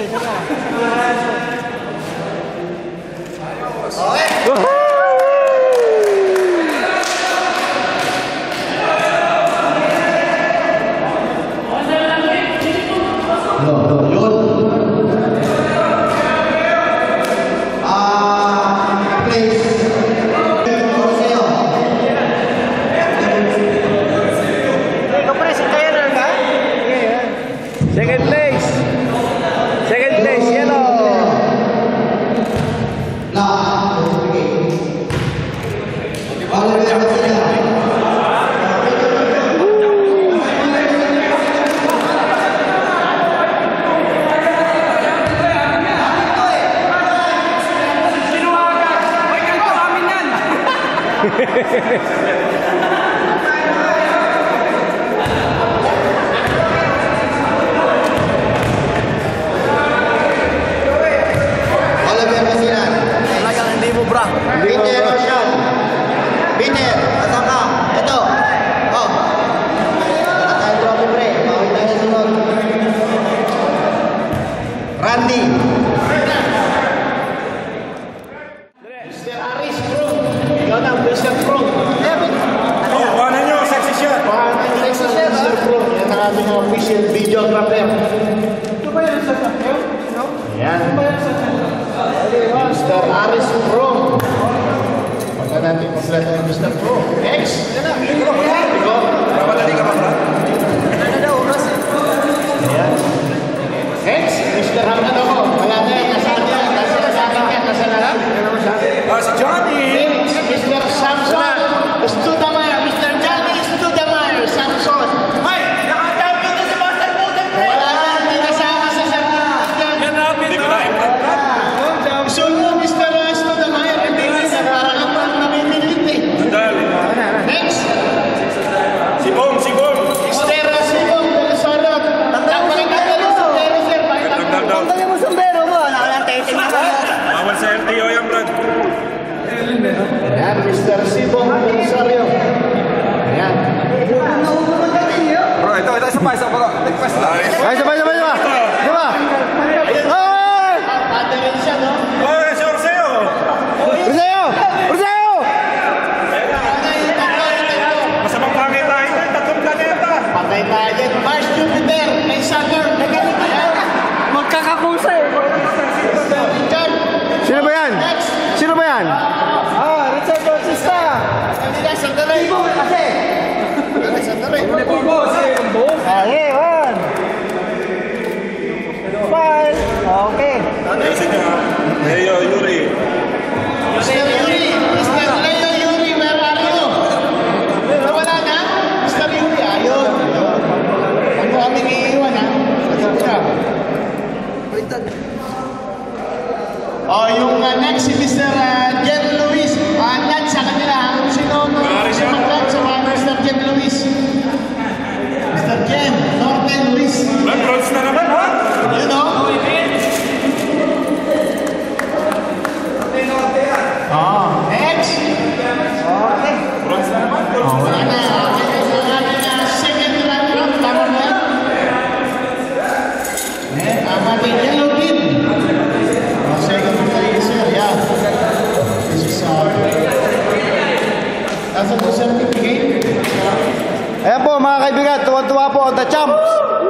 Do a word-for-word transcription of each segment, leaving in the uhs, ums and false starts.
Ayan po mga kaibigan, tuwa-tuwa po ang The Champs.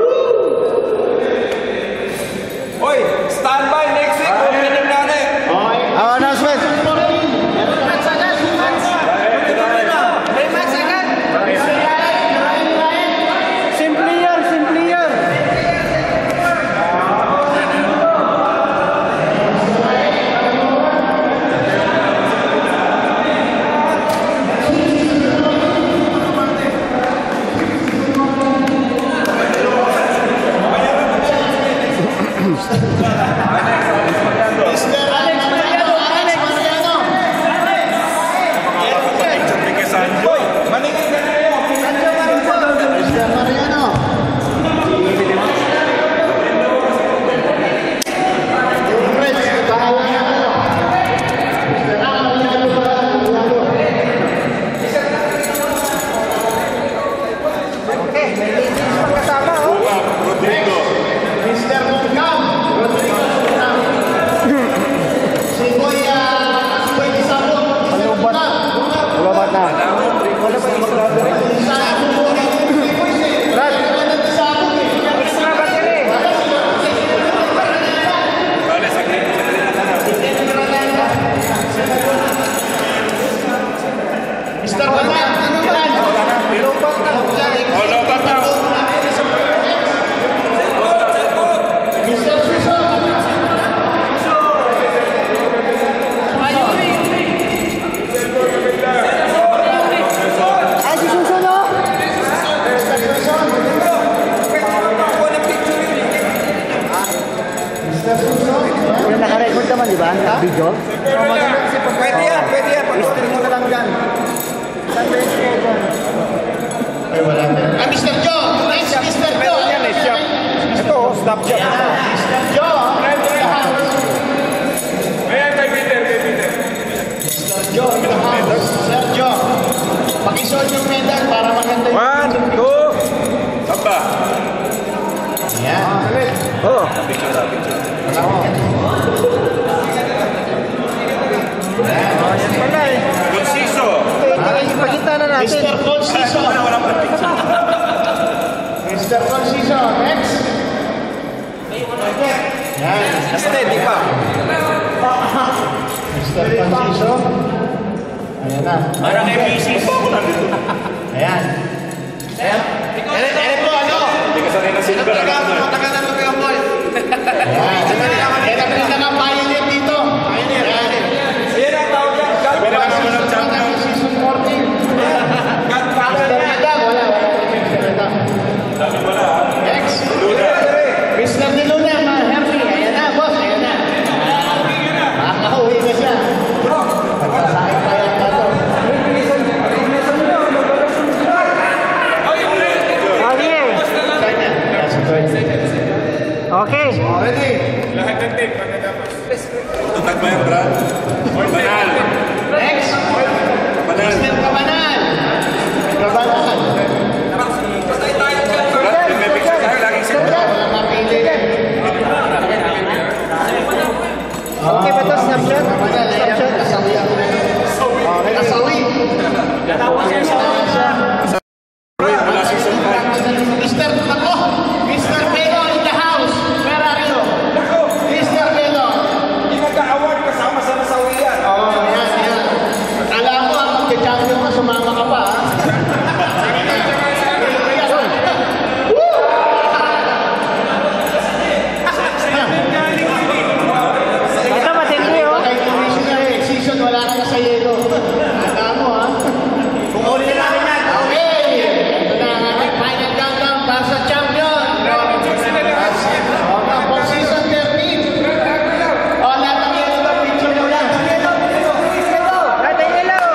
Oy, standby next week. Opening natin. Ang announcement. Simple yan, simple yan. Rodrigo. Mister Moncam. Rodrigo. Kanta? Video? Pwede yan, pwede yan. History mo na lang dyan. Saan ba yung score dyan? Ay, wala na. Ah, Mister Joe! Next, Mister Joe! Meron yan eh, shop. Ito, oh, stop shop. Mister Joe! Ayan, kay Peter, kay Peter. Mister Joe in the house. Sir Joe, pakisuot yung medal para maganda yung... One, two. Samba. Yan. Oo. Yan pala eh. Conciso. Okay, ipagkita na natin. Mister Conciso. Wala, wala pa picture. Mister Conciso. Next. Yan. Steady pa. Mister Conciso. Ayan na. Parang M B C. Ayan. Ayan. Ayan po, ano? Hindi ka sanay na silver. Ayan. Ayan ang pinaka-pioneer dito. Pioneer. Ayan. Ayan ang tawag yan. Godfather. Season fourteen. Godfather Mister yan. Medang, wala, wala. Mister Medang. Next. Luna. Mister De Luna, mga happy. Ayan na, boss. Ayan na. Makakauwi na siya. Pagkasakit pa yan na to. Okay. Ready? Lahat ng tape pagkatapos. Tutag ba yan, Brad? Banal. Next. Banal. Mister Kabanal. Kabanal. Patay tayo dyan. Brad, may picture tayo. Laging silver. Wala mapili. Okay ba ito? Snapshot? Kabanal. Ayan. Snapshot? Kasawi ako. Kasawi. Wala season five. Mister Ako. Mister Pelo in the house. Where are you? Mister Pelo. Hindi nagka-award kasama sa nasawiyan. Oo, oh, yan, yan. Akala ko, ang magka-champion ka, sumama ka pa, ha? Ito matindi oh. Kahit commissioner eh, season, wala ka na sa yelo. Akala mo, ha? Kung uli na namin yan. Okay! Ito na ang ating final countdown para sa champion. Okay, for season thirteen. O, lahat ng yelo ba? Picture mo lang. Ate Yellow!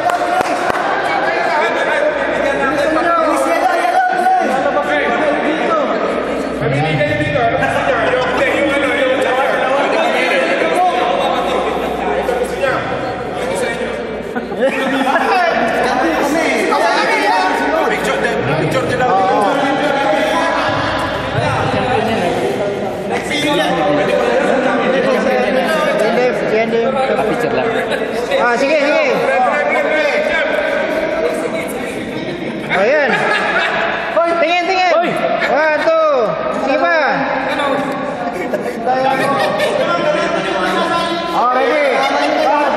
Mamili kayo dito. Ano gusto niya? Yung, yung ano, yung tsaka. Pwede mamili. Ito gusto niya. Ito sa inyo. Picture din. Picture din lang. Left, yan din. Picture lang. Ah, sige, sige. Ayan. Tingin, tingin. One, two. Sige pa. Oh, ready. One,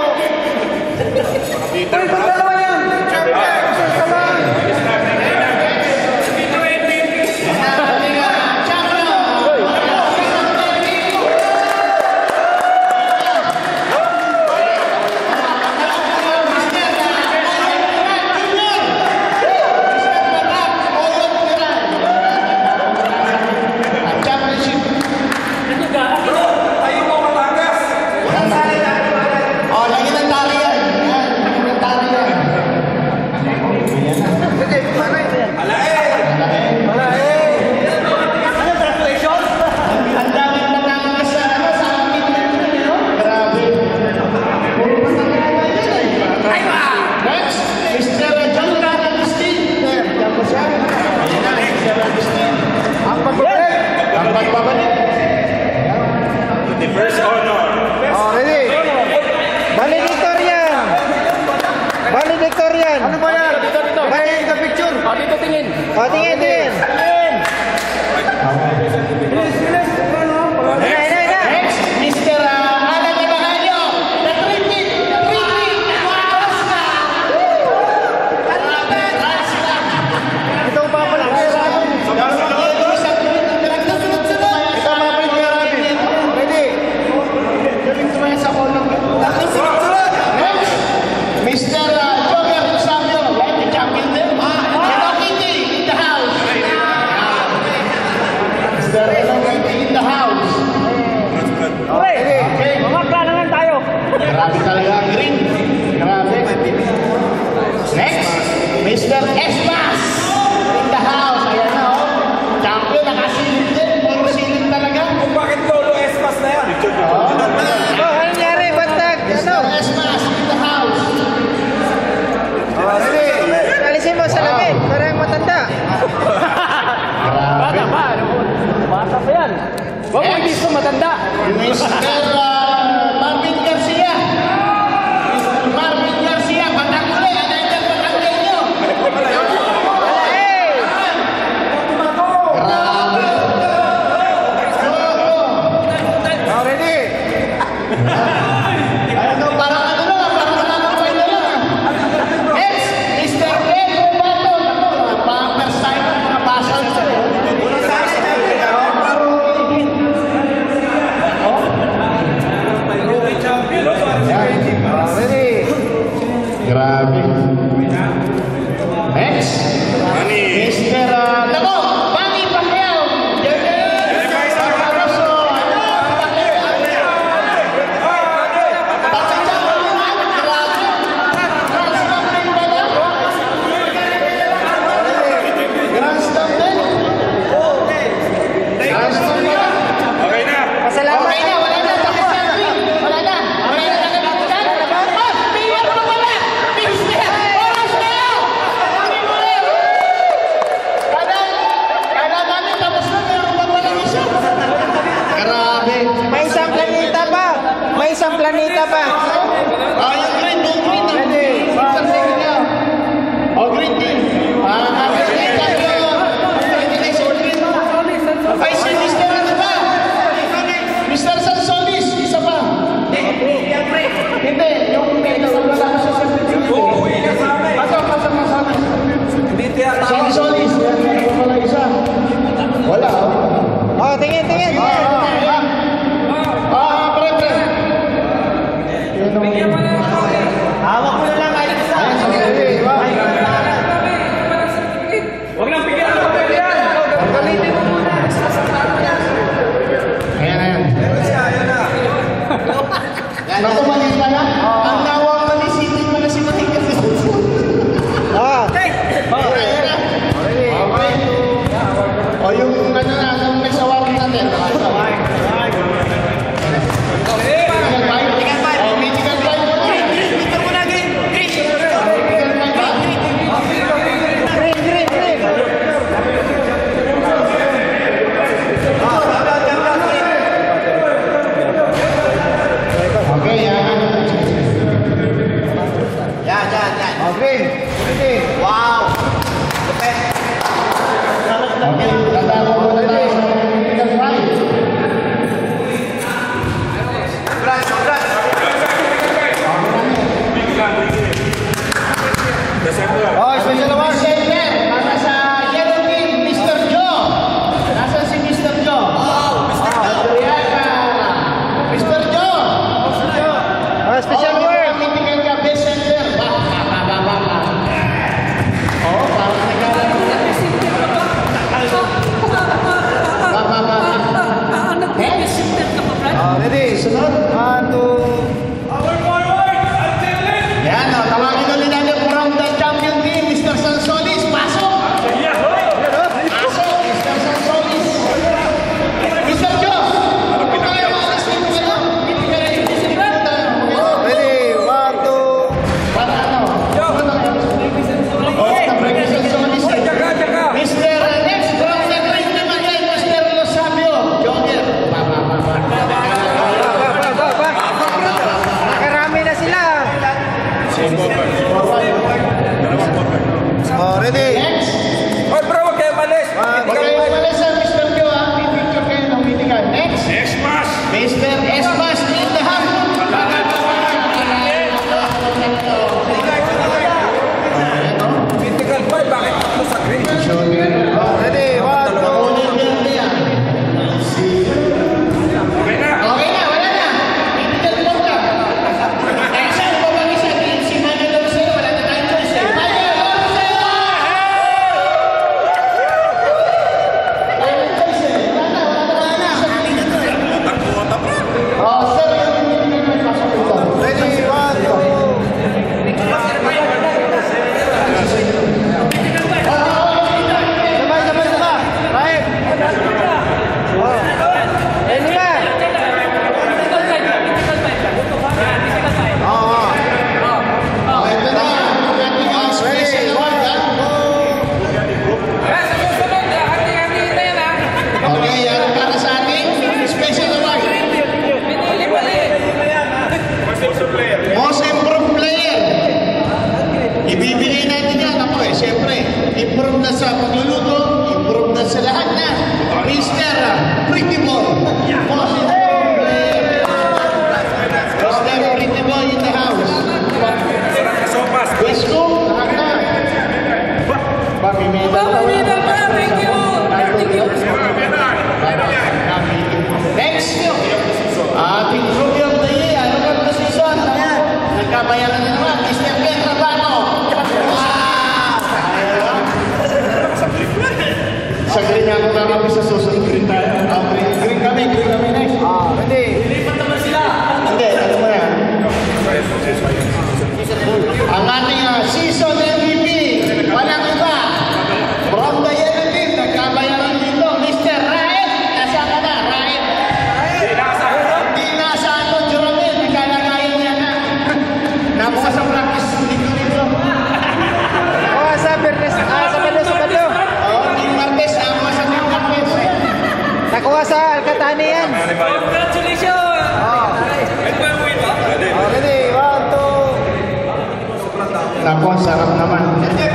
two. Peter, Brad. Championship. Tayo mo matagas. Oh, lagi ng tali yan. Yan, lagi ng tali yan. Ala eh. Ang daming nangangas sa ano, sa amin. Grabe. Next, Mister John Agustin. There, yan po siya. Ayan na, Mister Agustin. Ang pagbabalik. Ang pagbabalik. The first honor. Oh, ready. Valedictorian. Valedictorian. Ano ba yan? Dito, dito. Valedictorian ka picture. Oh, dito tingin. Oh, tingin, tingin. Ina, ina, ina. Next, Mister uh, Alan Evangelio. The three-peat. The three-peat. Alaska. Alaska. Ito pa pala. Ito mga print. Ready. Galing tumaya sa kolong. Next, Mister uh, Joker Rosario. Right, the champion din. Hello Kitty in the house. Mister Hello Kitty in the house. Okay. Okay. Mga Mister Espas in the house. Ayan na, oh. Champion, nakasilip din. Puro silip talaga. Kung bakit Lolo Espas na yan? Oh, ano nangyari? Ba't nag, Mister ano? Espas in the house. Oh, sige. Alisin mo sa lamin. Parang matanda. Bata pa, ano po? Bata pa yan. Huwag mo hindi sa matanda. Mister uh, Marvin Garcia. Mister Marvin Garcia, Batangule. Ano yung Batangule nyo? Hey! Grabe. Oh, ready? Ano, parang ano lang, parang nananapay na lang. Next, Mister Ed Robato. Ano, parang first time na mga basal sa Oh, ready? Grabe. Next, Mister Uh, Nako, Manny Pacquiao. Barroso. Ano? Grand Slam din? Grand Slam din? Okay na. Pasalamat. Okay na, wala na. Tapos na, Green. Wala na. Wala na nagagalitan. Oh, mayor pa pala. Mister, oras na yan. Kami mo rin. Kala, kala namin tapos na, meron pa pala isa. Grabe. May isang planeta pa. May isang planeta pa. Ah, yung green, yung green. ah. Ready? Isang green niya. Oh, green team. Ah, green champion. Congratulations, green. Ay, si Mister ano ba? Mister Sansolis, isa pa. Hindi, yung may nawala ko sa certificate. Uuwi ka sa amin. Pasok, pasok, pasok. Hindi tiyatawag. Sansolis, yan, yan pala isa. Wala. oh. Oh, tingin, tingin. Ah, tingin. ah, ah. Ah, pre, pre. Hawak mo na lang kahit isa. Ready, wow. Huwag lang bigyan ng papel yan. Galitin mo muna. Ayan, ayan. Naku, manis ka na? Ang nawang manis, hindi mo na si Manik kasi. Oh. Ayan na. Okay. O yung ano na, nung nagsawarin natin. Medical fight. O, medical fight mo na. Medical mo na, Green. Medical fight ba? Green, green, green. Okay, yan. Yan, yan, yan. Oh, green. Green. Wow. Okay, tatawag mo na tayo sa medical fight. Oh, special award. Center, para sa Yellow Team, Mister Joe. Nasaan si Mister Joe? Oh, Mister Joe. Mister Joe. Oh, special award. Medical ka, best center. Ba, ba, ba, ba, ba, ba. Oh, parang nagkaroon. Ba, ba, ba. Next. Oh, ready? Sunod. One, two. Yan, oh, tawagin ulit natin from the champion team, Mister Sansolis. Pasok! Pasok, Mister Sansolis. Mister Joe, kung tayo maalas din mo kayo, hindi ka rin isipin tayo. Ready? One, two. Para ano? Oh, Mister Sansolis. Tsaka, tsaka. Mister Next from the great team again, Mister Losabio. Jogger. Ba, ba, ba, ba. lugar kami sa susunod. Green tayo. Ah, green, green kami, green kami next. Ah, hindi. Hindi, ano mo yan? Ang ating uh, season M V P, walang iba. From the yellow team, nagkabayaran dito, Mister Raed. Nasa ka na, Raed. Di nasa ano, Jerome, nagkalagayan niya na. Nabukas ang practice dito dito. Oh, sa Bernes, ah, sa Sabado, Sabado. Oo, di Martes, ako sa team Martes. Nakuha sa Alcatane yan. Congratulations! Oh. Oh, ready, one, two. Naku, ang sarap naman.